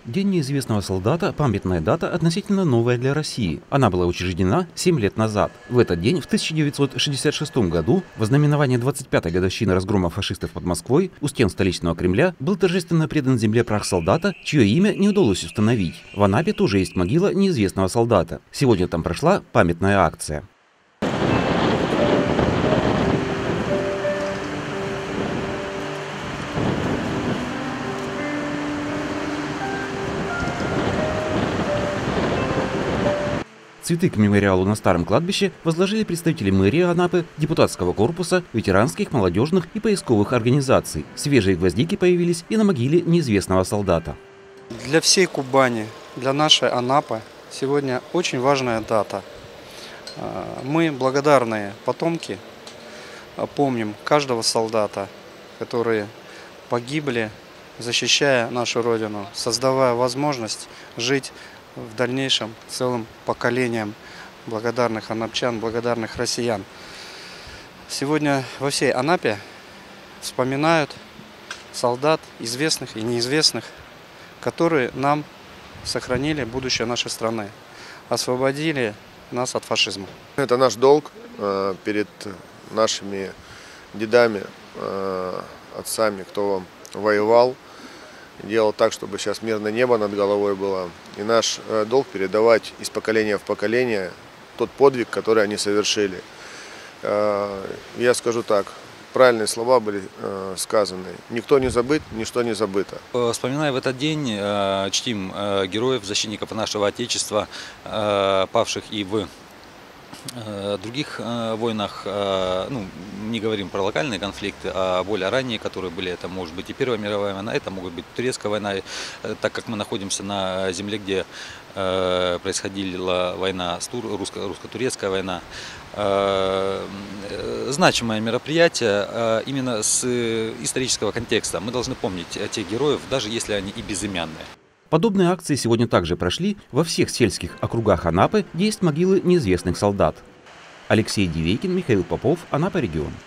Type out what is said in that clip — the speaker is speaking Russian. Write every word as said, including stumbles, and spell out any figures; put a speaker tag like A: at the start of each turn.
A: День неизвестного солдата – памятная дата относительно новая для России. Она была учреждена семь лет назад. В этот день, в тысяча девятьсот шестьдесят шестом году, в ознаменование двадцать пятой годовщины разгрома фашистов под Москвой, у стен столичного Кремля был торжественно предан земле прах солдата, чье имя не удалось установить. В Анапе тоже есть могила неизвестного солдата. Сегодня там прошла памятная акция. Цветы к мемориалу на Старом кладбище возложили представители мэрии Анапы, депутатского корпуса, ветеранских, молодежных и поисковых организаций. Свежие гвоздики появились и на могиле неизвестного солдата.
B: Для всей Кубани, для нашей Анапы сегодня очень важная дата. Мы, благодарные потомки, помним каждого солдата, которые погибли, защищая нашу Родину, создавая возможность жить в дальнейшем целым поколением благодарных анапчан, благодарных россиян. Сегодня во всей Анапе вспоминают солдат, известных и неизвестных, которые нам сохранили будущее нашей страны, освободили нас от фашизма.
C: Это наш долг э, перед нашими дедами, э, отцами, кто воевал, делал так, чтобы сейчас мирное небо над головой было. И наш э, долг передавать из поколения в поколение тот подвиг, который они совершили. Э, я скажу так, правильные слова были э, сказаны. Никто не забыт, ничто не забыто.
D: Вспоминая в этот день, э, чтим э, героев, защитников нашего Отечества, э, павших и в В других э, войнах, э, ну, не говорим про локальные конфликты, а более ранние, которые были, это может быть и Первая мировая война, это могут быть Турецкая война, э, так как мы находимся на земле, где э, происходила война, русско- русско-турецкая война. Э, э, значимое мероприятие э, именно с исторического контекста. Мы должны помнить тех героев, даже если они и безымянные.
A: Подобные акции сегодня также прошли во всех сельских округах Анапы, где есть могилы неизвестных солдат. Алексей Дивейкин, Михаил Попов, Анапа регион.